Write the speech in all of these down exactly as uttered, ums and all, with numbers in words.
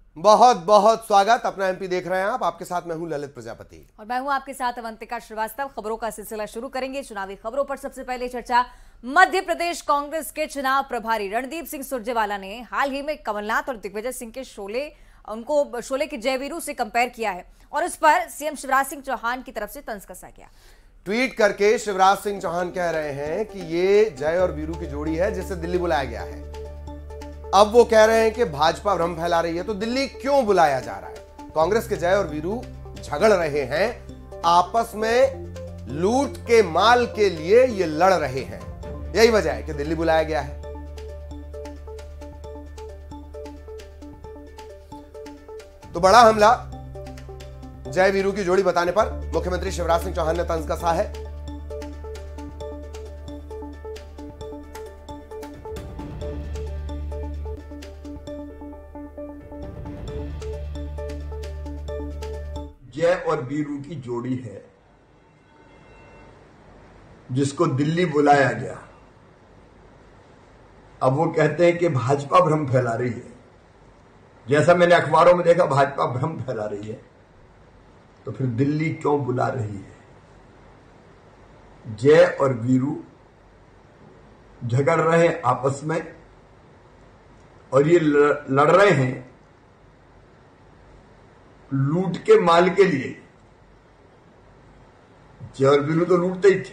बहुत बहुत स्वागत। अपना एमपी देख रहे हैं आप, आपके साथ मैं हूं ललित प्रजापति और मैं हूं आपके साथ अवंतिका श्रीवास्तव। खबरों का सिलसिला शुरू करेंगे चुनावी खबरों पर। सबसे पहले चर्चा मध्य प्रदेश कांग्रेस के चुनाव प्रभारी रणदीप सिंह सुरजेवाला ने हाल ही में कमलनाथ और दिग्विजय सिंह के शोले उनको शोले के जय वीरू से कंपेयर किया है और इस पर सीएम शिवराज सिंह चौहान की तरफ से तंज कसा गया। ट्वीट करके शिवराज सिंह चौहान कह रहे हैं कि ये जय और वीरू की जोड़ी है जिसे दिल्ली बुलाया गया है। अब वो कह रहे हैं कि भाजपा भ्रम फैला रही है, तो दिल्ली क्यों बुलाया जा रहा है? कांग्रेस के जय और वीरू झगड़ रहे हैं, आपस में लूट के माल के लिए ये लड़ रहे हैं। यही वजह है कि दिल्ली बुलाया गया है। तो बड़ा हमला जय वीरू की जोड़ी बताने पर मुख्यमंत्री शिवराज सिंह चौहान ने तंज कसा है। जय और वीरू की जोड़ी है जिसको दिल्ली बुलाया गया। अब वो कहते हैं कि भाजपा भ्रम फैला रही है। जैसा मैंने अखबारों में देखा भाजपा भ्रम फैला रही है, तो फिर दिल्ली क्यों बुला रही है? जय और वीरू झगड़ रहे हैं आपस में और ये लड़ रहे हैं लूट के माल के लिए। जय और वीरू तो लूटते ही थे,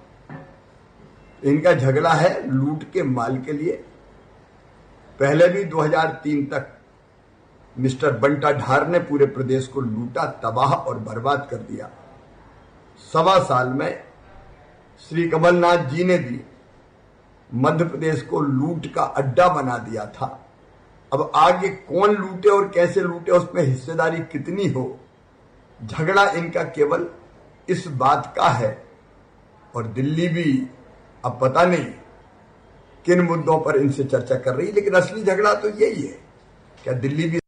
इनका झगड़ा है लूट के माल के लिए। पहले भी दो हज़ार तीन तक मिस्टर बंटा ढार ने पूरे प्रदेश को लूटा, तबाह और बर्बाद कर दिया। सवा साल में श्री कमलनाथ जी ने भी मध्य प्रदेश को लूट का अड्डा बना दिया था। अब आगे कौन लूटे और कैसे लूटे, उसमें हिस्सेदारी कितनी हो, झगड़ा इनका केवल इस बात का है। और दिल्ली भी अब पता नहीं किन मुद्दों पर इनसे चर्चा कर रही है, लेकिन असली झगड़ा तो यही है। क्या दिल्ली भी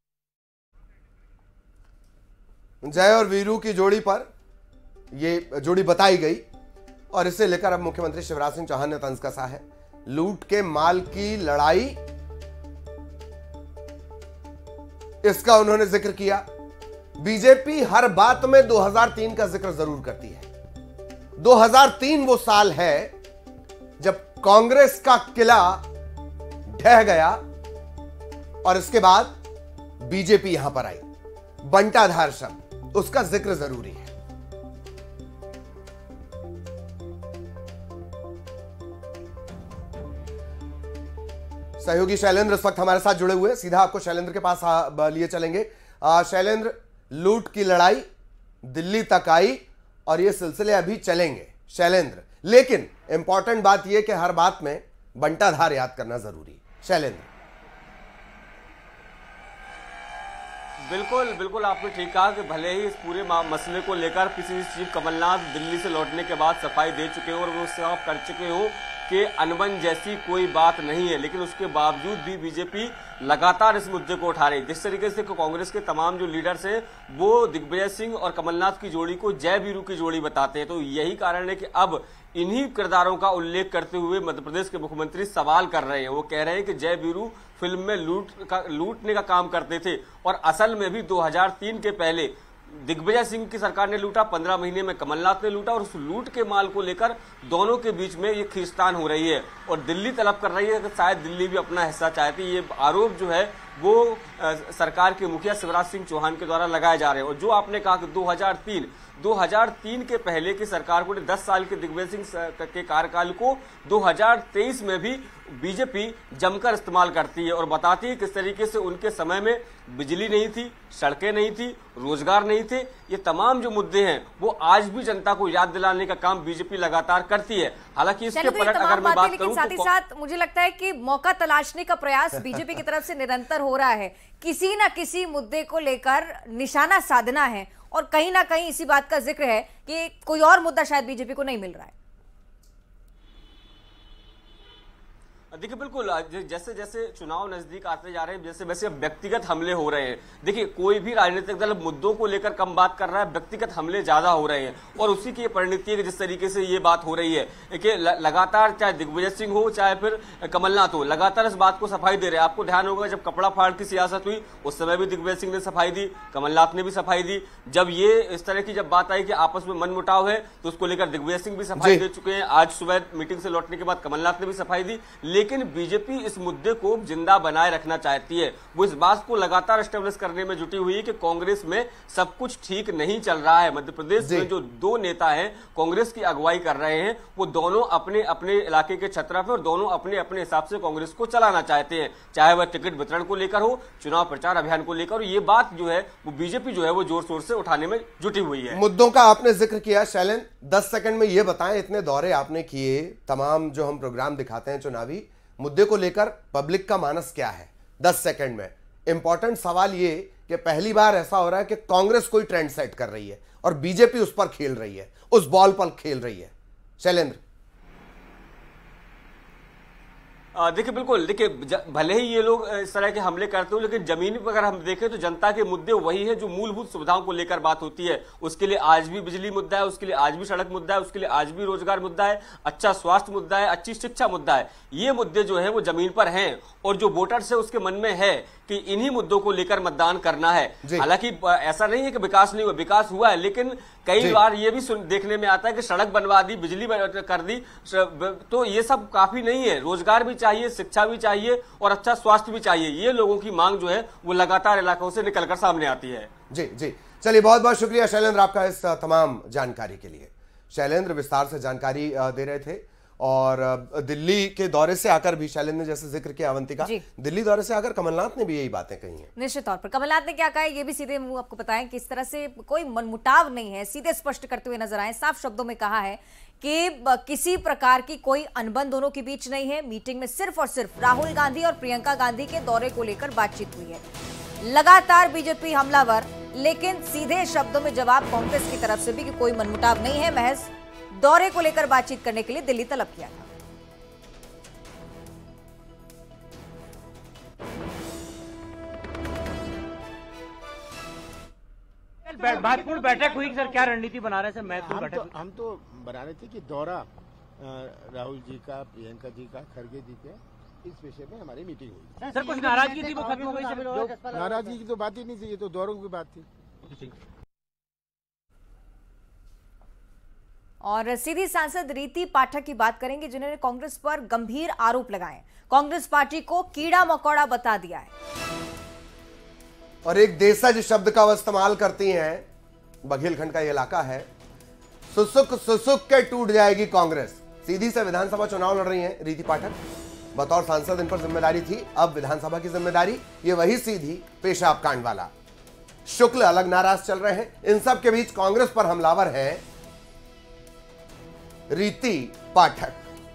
जय और वीरू की जोड़ी पर ये जोड़ी बताई गई और इसे लेकर अब मुख्यमंत्री शिवराज सिंह चौहान ने तंज कसा है। लूट के माल की लड़ाई, इसका उन्होंने जिक्र किया। बीजेपी हर बात में दो हज़ार तीन का जिक्र जरूर करती है। दो हज़ार तीन वो साल है जब कांग्रेस का किला ढह गया और इसके बाद बीजेपी यहां पर आई। बंटाधार शब्द, उसका जिक्र जरूरी है। सहयोगी शैलेंद्र इस वक्त हमारे साथ जुड़े हुए, सीधा आपको शैलेंद्र के पास लिए चलेंगे। शैलेंद्र, लूट की लड़ाई दिल्ली तक आई और ये सिलसिले अभी चलेंगे शैलेंद्र, लेकिन इंपॉर्टेंट बात यह कि हर बात में बंटाधार याद करना जरूरी। शैलेंद्र। बिल्कुल बिल्कुल आपने ठीक कहा कि भले ही इस पूरे मसले को लेकर पीसीसी चीफ कमलनाथ दिल्ली से लौटने के बाद सफाई दे चुके हो और वो साफ कर चुके हो कि अनबन जैसी कोई बात नहीं है, लेकिन उसके बावजूद भी बीजेपी लगातार इस मुद्दे को उठा रही। जिस तरीके से कांग्रेस के तमाम जो लीडर्स हैं वो दिग्विजय सिंह और कमलनाथ की जोड़ी को जय वीरू की जोड़ी बताते हैं, तो यही कारण है कि अब इन्हीं किरदारों का उल्लेख करते हुए मध्य प्रदेश के मुख्यमंत्री सवाल कर रहे हैं। वो कह रहे हैं कि जय वीरू फिल्म में लूट का लूटने का काम करते थे और असल में भी दो हज़ार तीन के पहले दिग्विजय सिंह की सरकार ने लूटा, पंद्रह महीने में कमलनाथ ने लूटा और उस लूट के माल को लेकर दोनों के बीच में ये खींचतान हो रही है और दिल्ली तलब कर रही है कि शायद दिल्ली भी अपना हिस्सा चाहती है। ये आरोप जो है वो आ, सरकार के मुखिया शिवराज सिंह चौहान के द्वारा लगाए जा रहे हैं। और जो आपने कहा कि दो हज़ार तीन के पहले की सरकार को दस साल के दिग्विजय सिंह के कार्यकाल को दो हज़ार तेईस में भी बीजेपी जमकर इस्तेमाल करती है और बताती है किस तरीके से उनके समय में बिजली नहीं थी, सड़कें नहीं थी, रोजगार नहीं थे। ये तमाम जो मुद्दे हैं वो आज भी जनता को याद दिलाने का काम बीजेपी लगातार करती है। हालांकि इसके पलट अगर मैं बात करूं, साथ ही साथ मुझे लगता है कि मौका तलाशने का प्रयास बीजेपी की तरफ से निरंतर हो रहा है। किसी ना किसी मुद्दे को लेकर निशाना साधना है और कहीं ना कहीं इसी बात का जिक्र है कि कोई और मुद्दा शायद बीजेपी को नहीं मिल रहा है। देखिए बिल्कुल, जैसे जैसे चुनाव नजदीक आते जा रहे हैं, जैसे वैसे व्यक्तिगत हमले हो रहे हैं। देखिए कोई भी राजनीतिक दल मुद्दों को लेकर कम बात कर रहा है, व्यक्तिगत हमले ज्यादा हो रहे हैं और उसी की परिणति है कि जिस तरीके से ये बात हो रही है कि लगातार चाहे दिग्विजय सिंह हो चाहे फिर कमलनाथ हो, लगातार इस बात को सफाई दे रहे हैं। आपको ध्यान होगा जब कपड़ा फाड़ की सियासत हुई उस समय भी दिग्विजय सिंह ने सफाई दी, कमलनाथ ने भी सफाई दी। जब ये इस तरह की जब बात आई कि आपस में मनमुटाव है तो उसको लेकर दिग्विजय सिंह भी सफाई दे चुके हैं। आज सुबह मीटिंग से लौटने के बाद कमलनाथ ने भी सफाई दी। लेकिन बीजेपी इस मुद्दे को जिंदा बनाए रखना चाहती है। वो इस बात को लगातार एस्टेब्लिश करने में जुटी हुई है कि कांग्रेस में सब कुछ ठीक नहीं चल रहा है। मध्य प्रदेश में जो दो नेता हैं कांग्रेस की अगुवाई कर रहे हैं, वो दोनों अपने अपने इलाके के छत्रा पे और दोनों अपने अपने हिसाब से कांग्रेस को चलाना चाहते हैं, चाहे वह टिकट वितरण को लेकर हो, चुनाव प्रचार अभियान को लेकर हो। ये बात जो है वो बीजेपी जो है वो जोर शोर से उठाने में जुटी हुई है। मुद्दों का आपने जिक्र किया शैलेंद्र, दस सेकंड में ये बताएं, इतने दौरे आपने किए, तमाम जो हम प्रोग्राम दिखाते हैं चुनावी मुद्दे को लेकर पब्लिक का मानस क्या है? दस सेकंड में इंपॉर्टेंट सवाल ये कि पहली बार ऐसा हो रहा है कि कांग्रेस कोई ट्रेंड सेट कर रही है और बीजेपी उस पर खेल रही है, उस बॉल पर खेल रही है। शैलेंद्र, देखिए बिल्कुल, देखिए भले ही ये लोग इस तरह के हमले करते हो, लेकिन जमीन पर अगर हम देखें तो जनता के मुद्दे वही है जो मूलभूत सुविधाओं को लेकर बात होती है। उसके लिए आज भी बिजली मुद्दा है, उसके लिए आज भी सड़क मुद्दा है, उसके लिए आज भी रोजगार मुद्दा है, अच्छा स्वास्थ्य मुद्दा है, अच्छी शिक्षा मुद्दा है। ये मुद्दे जो है वो जमीन पर हैं और जो वोटर्स है उसके मन में है कि इन्हीं मुद्दों को लेकर मतदान करना है। हालांकि ऐसा नहीं है कि विकास नहीं हुआ, विकास हुआ है, लेकिन कई बार ये भी देखने में आता है कि सड़क बनवा दी, बिजली कर दी, तो ये सब काफी नहीं है। रोजगार भी चाहिए, शिक्षा भी चाहिए और अच्छा स्वास्थ्य भी चाहिए। ये लोगों की मांग जो है वो लगातार इलाकों से निकलकर सामने आती है। जी जी, चलिए बहुत बहुत शुक्रिया शैलेंद्र आपका इस तमाम जानकारी के लिए। शैलेंद्र विस्तार से जानकारी दे रहे थे और दिल्ली के दौरे से आकर भी शैलेंद्र ने जैसे जिक्र किया अवंतिका, दिल्ली दौरे से आकर कमलनाथ ने भी यही बातें कही हैं। निश्चित तौर पर कमलनाथ ने क्या कहा है ये भी सीधे मुंह आपको बताएं कि इस तरह से कोई मनमुटाव नहीं है, सीधे स्पष्ट करते हुए नजर आए। साफ शब्दों में कहा है कि किसी प्रकार की कोई अनबन दोनों के बीच नहीं है। मीटिंग में सिर्फ और सिर्फ राहुल गांधी और प्रियंका गांधी के दौरे को लेकर बातचीत हुई है। लगातार बीजेपी हमलावर, लेकिन सीधे शब्दों में जवाब कांग्रेस की तरफ से भी कि कोई मनमुटाव नहीं है, महज दौरे को लेकर बातचीत करने के लिए दिल्ली तलब किया था। महत्वपूर्ण बैठक हुई सर, क्या रणनीति बना रहे हैं सर? महत्वपूर्ण बैठक तो, हम तो बना रहे थे कि दौरा राहुल जी का, प्रियंका जी का, खड़गे जी का, इस विषय में हमारी मीटिंग हुई। सर कुछ नाराजगी थी वो खत्म हो गई सर? नाराजगी की तो बात ही नहीं थी, ये तो दौरों की बात थी। और सीधी सांसद रीति पाठक की बात करेंगे जिन्होंने कांग्रेस पर गंभीर आरोप लगाए, कांग्रेस पार्टी को कीड़ा मकोड़ा बता दिया है और एक देशज शब्द का वो इस्तेमाल करती हैं। बघेलखंड का ये इलाका है। सुसुक सुसुक के टूट जाएगी कांग्रेस। सीधी से विधानसभा चुनाव लड़ रही हैं रीति पाठक, बतौर सांसद इन पर जिम्मेदारी थी, अब विधानसभा की जिम्मेदारी ये वही सीधी पेशाब कांड वाला। शुक्ल अलग नाराज चल रहे हैं, इन सब के बीच कांग्रेस पर हमलावर है रीति पाठक।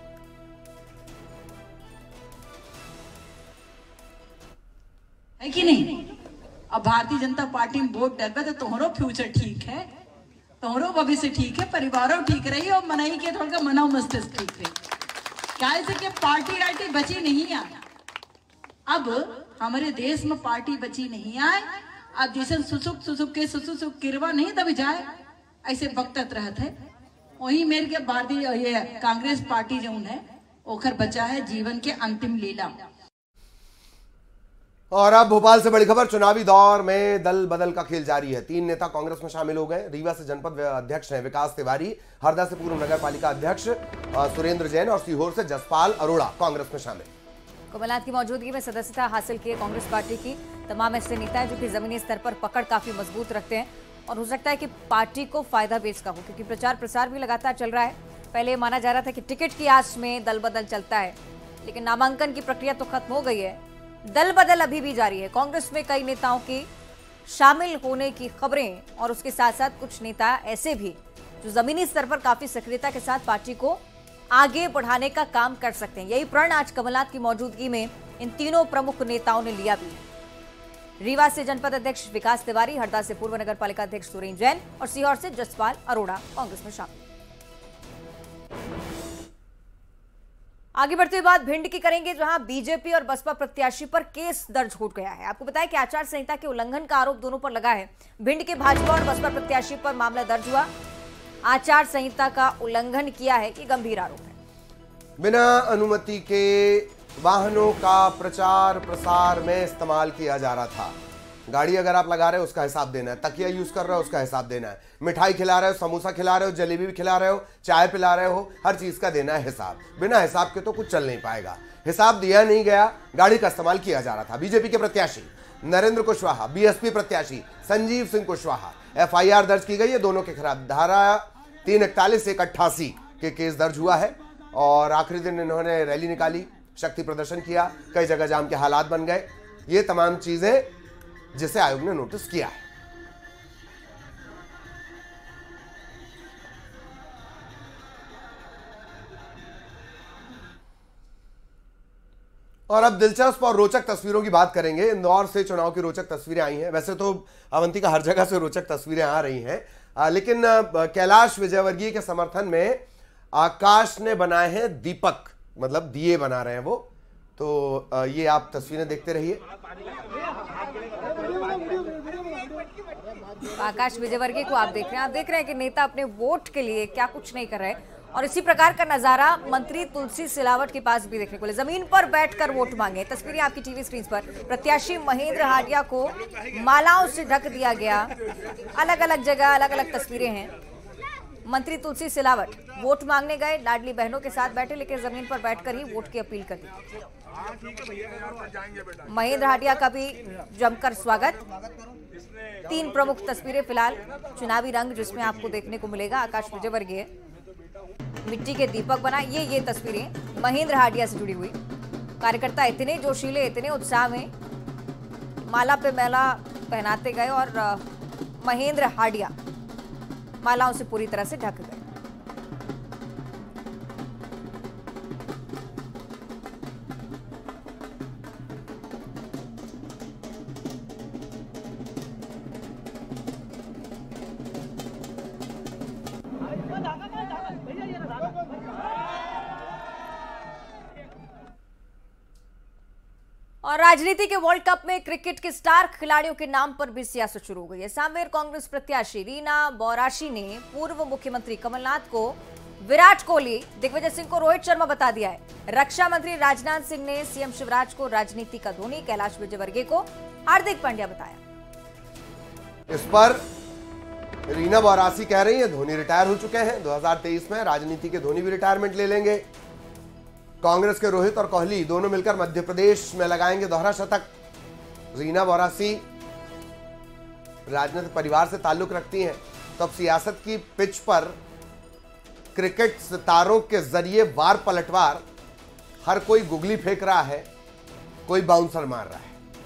है कि नहीं? अब भारतीय जनता पार्टी में वोट डरबे तो तुम्हारो फ्यूचर ठीक है, तुम्हारो भविष्य ठीक है, परिवारों ठीक रही और मनाई के थोड़ा मनाओ मस्तिष्क ठीक रही। क्या है कि पार्टी राइटी बची नहीं है। अब हमारे देश में पार्टी बची नहीं आए। अब जैसे सुसुक सुसुक के सुसुक सुसुक किरवा नहीं दब जाए ऐसे वक्तत रहते है। वही मेरे के भारतीय ये कांग्रेस पार्टी जो है ओखर बचा है जीवन के अंतिम लीला। और अब भोपाल से बड़ी खबर, चुनावी दौर में दल बदल का खेल जारी है। तीन नेता कांग्रेस में शामिल हो गए। रीवा से जनपद अध्यक्ष हैं विकास तिवारी, हरदा से पूर्व नगर पालिका अध्यक्ष सुरेंद्र जैन और सीहोर से जसपाल अरोड़ा कांग्रेस में शामिल। कमलनाथ की मौजूदगी में सदस्यता हासिल की कांग्रेस पार्टी की तमाम ऐसे नेता है जो कि जमीनी स्तर पर पकड़ काफी मजबूत रखते हैं और हो सकता है कि पार्टी को फायदा भी इसका हो, क्योंकि प्रचार प्रसार भी लगातार चल रहा है। पहले माना जा रहा था कि टिकट की आस में दल बदल चलता है, लेकिन नामांकन की प्रक्रिया तो खत्म हो गई है, दल बदल अभी भी जारी है। कांग्रेस में कई नेताओं की शामिल होने की खबरें और उसके साथ साथ कुछ नेता ऐसे भी जो जमीनी स्तर पर काफी सक्रियता के साथ पार्टी को आगे बढ़ाने का काम कर सकते हैं। यही प्रण आज कमलनाथ की मौजूदगी में इन तीनों प्रमुख नेताओं ने लिया भी है। रीवा से जनपद अध्यक्ष विकास तिवारी, हरदा से पूर्व नगर पालिका अध्यक्ष सुरेंद्र जैन और सीहोर से जसपाल अरोड़ा कांग्रेस में शामिल। आगे बढ़ते हुए बात भिंड की करेंगे, जहां बीजेपी और बसपा प्रत्याशी पर केस दर्ज हो गया है। आपको बताया कि आचार संहिता के उल्लंघन का आरोप दोनों पर लगा है। भिंड के भाजपा और बसपा प्रत्याशी पर मामला दर्ज हुआ। आचार संहिता का उल्लंघन किया है कि गंभीर आरोप है। बिना अनुमति के वाहनों का प्रचार प्रसार में इस्तेमाल किया जा रहा था। गाड़ी अगर आप लगा रहे हो उसका हिसाब देना है, तकिया यूज कर रहे हो उसका हिसाब देना है, मिठाई खिला रहे हो, समोसा खिला रहे हो, जलेबी भी खिला रहे हो, चाय पिला रहे हो, हर चीज का देना है हिसाब। बिना हिसाब के तो कुछ चल नहीं पाएगा। हिसाब दिया नहीं गया, गाड़ी का इस्तेमाल किया जा रहा था। बीजेपी के प्रत्याशी नरेंद्र कुशवाहा, बीएसपी प्रत्याशी संजीव सिंह कुशवाहा, एफआईआर दर्ज की गई है दोनों के खिलाफ। धारा तीन इकतालीस एक अट्ठासी के केस दर्ज हुआ है और आखिरी दिन इन्होंने रैली निकाली, शक्ति प्रदर्शन किया, कई जगह जाम के हालात बन गए। ये तमाम चीजें जिसे आयोग ने नोटिस किया है। और अब दिलचस्प और रोचक तस्वीरों की बात करेंगे। इंदौर से चुनाव की रोचक तस्वीरें आई हैं। वैसे तो अवंतिका हर जगह से रोचक तस्वीरें आ रही हैं, आ, लेकिन आ, कैलाश विजयवर्गीय के समर्थन में आकाश ने बनाए हैं दीपक, मतलब दिए बना रहे हैं वो। तो आ, ये आप तस्वीरें देखते रहिए। आकाश विजयवर्गीय को आप देख रहे हैं, आप देख रहे हैं कि नेता अपने वोट के लिए क्या कुछ नहीं कर रहे। और इसी प्रकार का नजारा मंत्री तुलसी सिलावट के पास भी देखने को मिला। जमीन पर बैठकर वोट मांगे। तस्वीरें आपकी टीवी स्क्रीन पर। प्रत्याशी महेंद्र हाडिया को मालाओं से ढक दिया गया। अलग अलग जगह अलग अलग तस्वीरें हैं। मंत्री तुलसी सिलावट वोट मांगने गए, लाडली बहनों के साथ बैठे, लेकिन जमीन पर बैठकर ही वोट की अपील कर दी। महेंद्र हाडिया का भी जमकर स्वागत। तीन प्रमुख तस्वीरें फिलहाल, चुनावी रंग जिसमें आपको देखने को मिलेगा। आकाश विजयवर्गीय मिट्टी के दीपक बना, ये ये तस्वीरें महेंद्र हाडिया से जुड़ी हुई। कार्यकर्ता इतने जोशीले, इतने उत्साह में माला पे माला पहनाते गए और महेंद्र हाडिया मालाओं से पूरी तरह से ढक गए। और राजनीति के वर्ल्ड कप में क्रिकेट के स्टार खिलाड़ियों के नाम पर भी सियासत शुरू हो गई है। सांवेर कांग्रेस प्रत्याशी रीना बोराशी ने पूर्व मुख्यमंत्री कमलनाथ को विराट कोहली, दिग्विजय सिंह को रोहित शर्मा बता दिया है। रक्षा मंत्री राजनाथ सिंह ने सीएम शिवराज को राजनीति का धोनी, कैलाश विजयवर्गीय को हार्दिक पांड्या बताया। इस पर रीना बोराशी कह रही है धोनी रिटायर हो चुके हैं, दो हज़ार तेईस में राजनीति के धोनी भी रिटायरमेंट ले लेंगे। कांग्रेस के रोहित और कोहली दोनों मिलकर मध्य प्रदेश में लगाएंगे दोहरा शतक। रीना बोराशी राजनीतिक परिवार से ताल्लुक रखती हैं, तो अब सियासत की पिच पर क्रिकेट सितारों के जरिए वार पलटवार, हर कोई गुगली फेंक रहा है, कोई बाउंसर मार रहा है।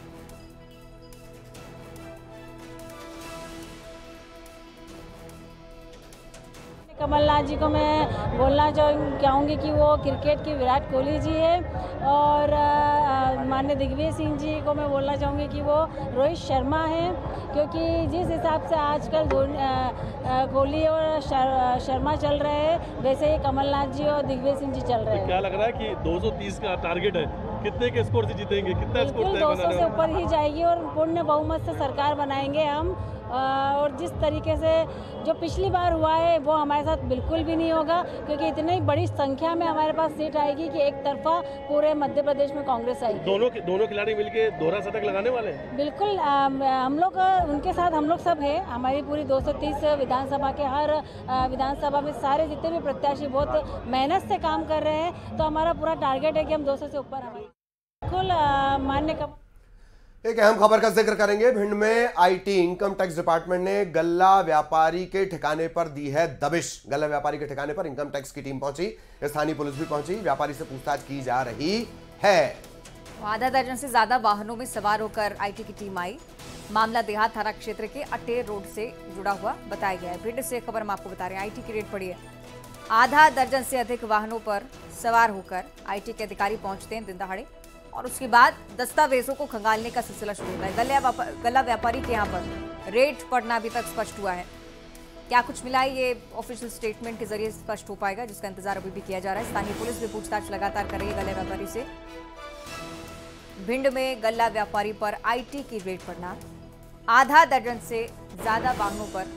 कमलनाथ जी को मैं बोलना चाहूँगी कि वो क्रिकेट की विराट कोहली जी है, और माननीय दिग्विजय सिंह जी को मैं बोलना चाहूँगी कि वो रोहित शर्मा है, क्योंकि जिस हिसाब से आजकल कोहली और शर्मा चल रहे हैं, वैसे ही कमलनाथ जी और दिग्विजय सिंह जी चल रहे हैं। क्या लग रहा है कि दो सौ तीस का टारगेट है, कितने के स्कोर से जीतेंगे? कितना स्कोर? दो सौ से ऊपर ही जाएगी और पूर्ण बहुमत से सरकार बनाएंगे हम। और जिस तरीके से जो पिछली बार हुआ है वो हमारे साथ बिल्कुल भी नहीं होगा, क्योंकि इतनी बड़ी संख्या में हमारे पास सीट आएगी कि एक तरफा पूरे मध्य प्रदेश में कांग्रेस आएगी। दोनों दोनों खिलाड़ी मिलके दोहरा शतक लगाने वाले हैं? बिल्कुल, हम लोग उनके साथ हम लोग सब है। हमारी पूरी दो सौ तीस विधानसभा के हर विधानसभा में सारे जितने भी प्रत्याशी बहुत मेहनत से काम कर रहे हैं, तो हमारा पूरा टारगेट है कि हम दो सौ से ऊपर हमारे। बिल्कुल मान्य का एक अहम खबर का जिक्र करेंगे। भिंड में आईटी इनकम टैक्स डिपार्टमेंट ने गल्ला व्यापारी के ठिकाने पर दी है दबिश। गल्ला व्यापारी के ठिकाने पर इनकम टैक्स की टीम पहुंची, स्थानीय पुलिस भी पहुंची, व्यापारी से पूछताछ की जा रही है। आधा दर्जन से ज्यादा वाहनों में सवार होकर आईटी की टीम आई। मामला देहात थाना क्षेत्र के अटेर रोड से जुड़ा हुआ बताया गया है। भिंड से खबर हम आपको बता रहे हैं, आईटी की रेड पड़ी है। आधा दर्जन से अधिक वाहनों पर सवार होकर आईटी के अधिकारी पहुंचते हैं दिन दहाड़े, और उसके बाद दस्तावेजों को खंगालने का सिलसिला शुरू होता है। गल्ला व्यापारी के यहाँ पर रेड पड़ना अभी तक स्पष्ट हुआ है। क्या कुछ मिला है ये ऑफिशियल स्टेटमेंट के जरिए स्पष्ट हो पाएगा, जिसका इंतजार अभी भी किया जा रहा है। स्थानीय पुलिस भी पूछताछ लगातार कर रही है गल्ला व्यापारी से। भिंड में गल्ला व्यापारी पर आईटी की रेड पड़ना, आधा दर्जन से ज्यादा वाहनों पर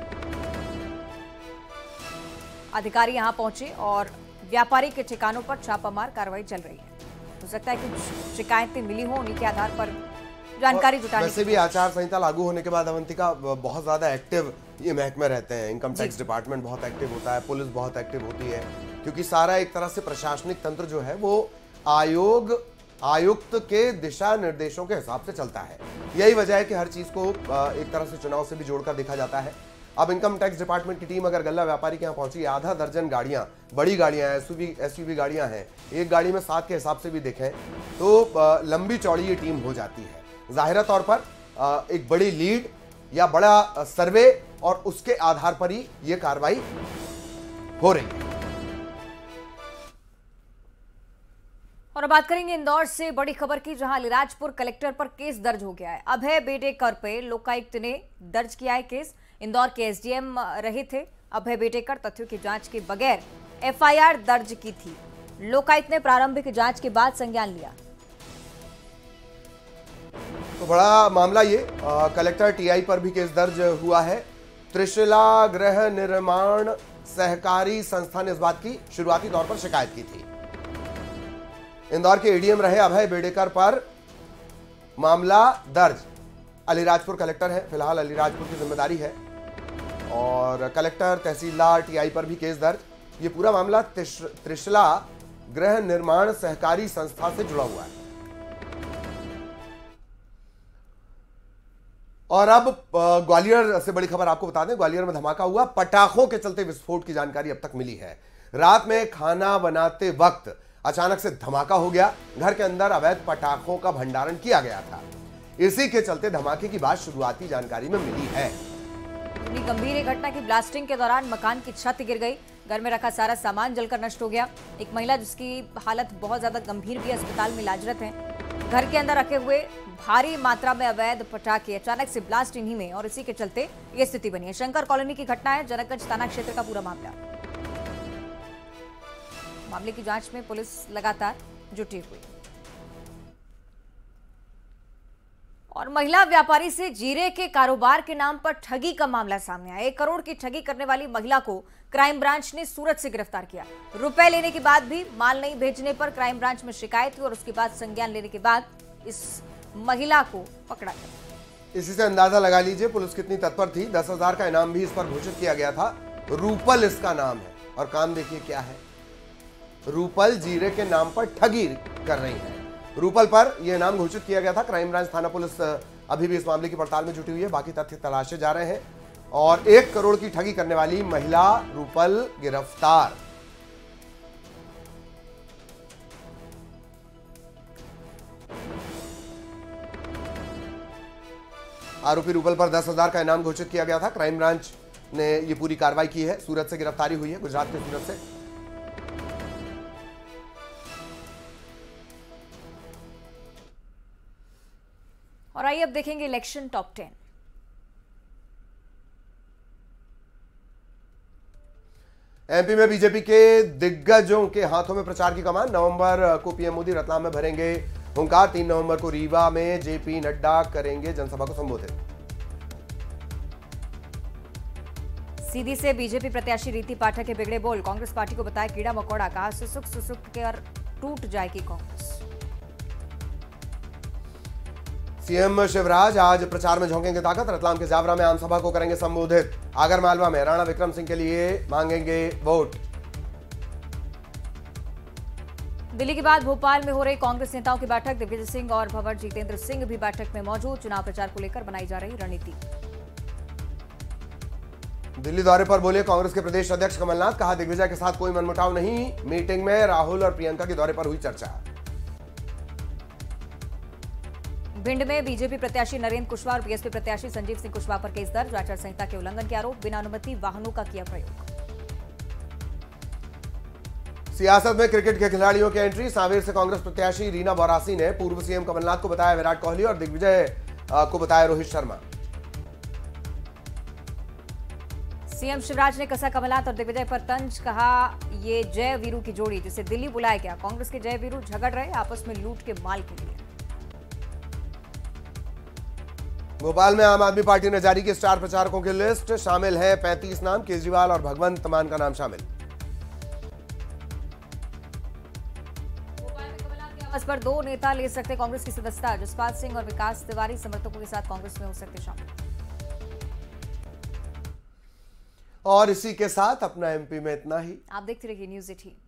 अधिकारी यहां पहुंचे और व्यापारी के ठिकानों पर छापामार कार्रवाई चल रही है। हो सकता है कुछ शिकायतें मिली हो, उन्हीं के आधार पर जानकारी जुटाने। वैसे भी आचार संहिता लागू होने के बाद अवंतिका बहुत ज्यादा एक्टिव ये महकमे रहते हैं। इनकम टैक्स डिपार्टमेंट बहुत एक्टिव होता है, पुलिस बहुत एक्टिव होती है, क्योंकि सारा एक तरह से प्रशासनिक तंत्र जो है वो आयोग आयुक्त के दिशा निर्देशों के हिसाब से चलता है। यही वजह है कि हर चीज को एक तरह से चुनाव से भी जोड़कर देखा जाता है। अब इनकम टैक्स डिपार्टमेंट की टीम अगर गल्ला व्यापारी के यहाँ पहुंची, आधा दर्जन गाड़ियां, बड़ी गाड़ियां हैं, एसयूवी एसयूवी गाड़ियां हैं, एक गाड़ी में सात के हिसाब से भी देखें तो लंबी चौड़ी ये टीम हो जाती है। जाहिर तौर पर एक बड़ी लीड या बड़ा सर्वे और उसके आधार पर ही ये कार्रवाई हो रही है। और अब बात करेंगे इंदौर से बड़ी खबर की, जहां अलीराजपुर कलेक्टर पर केस दर्ज हो गया है। अभय बेटेकर पे लोकायुक्त ने दर्ज किया है केस। इंदौर के एसडीएम रहे थे अभय बेटेकर, तथ्यों की जांच के बगैर एफआईआर दर्ज की थी। लोकायुक्त ने प्रारंभिक जांच के बाद संज्ञान लिया। तो बड़ा मामला ये, आ, कलेक्टर टीआई पर भी केस दर्ज हुआ है। त्रिशिला गृह निर्माण सहकारी संस्था ने इस बात की शुरुआती तौर पर शिकायत की थी। इंदौर के एडीएम रहे अभय बेटेकर पर मामला दर्ज। अलीराजपुर कलेक्टर है, फिलहाल अलीराजपुर की जिम्मेदारी है और कलेक्टर तहसीलदार टीआई पर भी केस दर्ज। ये पूरा मामला त्रिशिला गृह निर्माण सहकारी संस्था से जुड़ा हुआ है। और अब ग्वालियर से बड़ी खबर आपको बता दें, ग्वालियर में धमाका हुआ। पटाखों के चलते विस्फोट की जानकारी अब तक मिली है। रात में खाना बनाते वक्त अचानक से धमाका हो गया। घर के अंदर अवैध पटाखों का भंडारण किया गया था। इसी के चलते धमाके की बात शुरुआती जानकारी में मिली है। इतनी गंभीर घटना की ब्लास्टिंग के दौरान मकान की छत गिर गई, घर में रखा सारा सामान जलकर नष्ट हो गया। एक महिला जिसकी हालत बहुत ज्यादा गंभीर भी अस्पताल में इलाजरत है। घर के अंदर रखे हुए भारी मात्रा में अवैध पटाखे अचानक से ब्लास्ट इन्हीं में, और इसी के चलते ये स्थिति बनी है। शंकर कॉलोनी की घटना है, जनकगंज थाना क्षेत्र का पूरा मामला। मामले की जांच में पुलिस लगातार जुटी हुई। और महिला व्यापारी से जीरे के कारोबार के नाम पर ठगी का मामला सामने आया। एक करोड़ की ठगी करने वाली महिला को क्राइम ब्रांच ने सूरत से गिरफ्तार किया। रुपए लेने के बाद भी माल नहीं भेजने पर क्राइम ब्रांच में शिकायत हुई और उसके बाद संज्ञान लेने के बाद इस महिला को पकड़ा गया। इसी से अंदाजा लगा लीजिए पुलिस कितनी तत्पर थी। दस हजार का इनाम भी इस पर घोषित किया गया था। रूपल इसका नाम है और काम देखिए क्या है। रूपल जीरे के नाम पर ठगी कर रही है। रूपल पर यह नाम घोषित किया गया था। क्राइम ब्रांच थाना पुलिस अभी भी इस मामले की पड़ताल में जुटी हुई है। बाकी तथ्य तलाशे जा रहे हैं और एक करोड़ की ठगी करने वाली महिला रूपल गिरफ्तार। आरोपी रूपल पर दस हजार का इनाम घोषित किया गया था। क्राइम ब्रांच ने यह पूरी कार्रवाई की है। सूरत से गिरफ्तारी हुई है, गुजरात के सूरत से। और आइए अब देखेंगे इलेक्शन टॉप टेन। एमपी में बीजेपी के दिग्गजों के हाथों में प्रचार की कमान। नवंबर को पीएम मोदी रतलाम में भरेंगे हुंकार। तीन नवंबर को रीवा में जेपी नड्डा करेंगे जनसभा को संबोधित। सीधी से बीजेपी प्रत्याशी रीति पाठक के बिगड़े बोल। कांग्रेस पार्टी को बताया कीड़ा मकोड़ा, कहा सुसुक सुसुक कर टूट जाएगी कांग्रेस। सीएम शिवराज आज प्रचार में झोंकेंगे ताकत। रतलाम के जावरा में आमसभा को करेंगे संबोधित। आगर मालवा में राणा विक्रम सिंह के लिए मांगेंगे वोट। दिल्ली के बाद भोपाल में हो रही कांग्रेस नेताओं की बैठक। दिग्विजय सिंह और भंवर जितेंद्र सिंह भी बैठक में मौजूद। चुनाव प्रचार को लेकर बनाई जा रही रणनीति। दिल्ली दौरे पर बोले कांग्रेस के प्रदेश अध्यक्ष कमलनाथ। कहा दिग्विजय के साथ कोई मनमुटाव नहीं। मीटिंग में राहुल और प्रियंका के दौरे पर हुई चर्चा। भिंड में बीजेपी प्रत्याशी नरेंद्र कुशवाहा और बीएसपी प्रत्याशी संजीव सिंह कुशवाहा पर केस दर्ज। आचार संहिता के उल्लंघन के आरोप, बिना अनुमति वाहनों का किया प्रयोग। सियासत में क्रिकेट के खिलाड़ियों की एंट्री। सांवेर से कांग्रेस प्रत्याशी रीना बोरासी ने पूर्व सीएम कमलनाथ को बताया विराट कोहली और दिग्विजय को बताया रोहित शर्मा। सीएम शिवराज ने कसा कमलनाथ और दिग्विजय पर तंज, कहा ये जय वीरू की जोड़ी जिसे दिल्ली बुलाया गया। कांग्रेस के जय वीरू झगड़ रहे आपस में लूट के माल के लिए। भोपाल में आम आदमी पार्टी ने जारी की स्टार प्रचारकों की लिस्ट, शामिल है पैंतीस नाम, केजरीवाल और भगवंत मान का नाम शामिल। भोपाल में कमलनाथ के आवाज पर दो नेता ले सकते कांग्रेस की सदस्यता, जसपाल सिंह और विकास तिवारी समर्थकों के साथ कांग्रेस में हो सकते शामिल। और इसी के साथ अपना एमपी में इतना ही। आप देखते रहिए न्यूज़ एटीन।